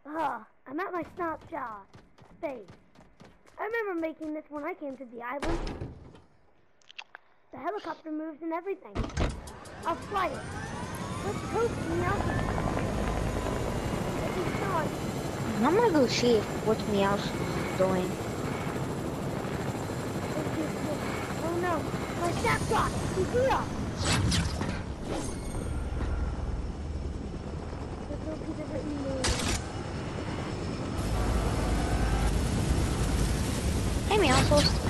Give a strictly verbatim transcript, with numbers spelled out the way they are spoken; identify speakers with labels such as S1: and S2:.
S1: Ah, I'm at my snapshot phase. I remember making this when I came to the island. The helicopter moves and everything. I'll fly it. Let's coast Meowth. It's not.
S2: I'm gonna go see what Meowth doing.
S1: Oh no, my snapshot! He's here! Let's hope he doesn't move.
S2: Hey Meowth.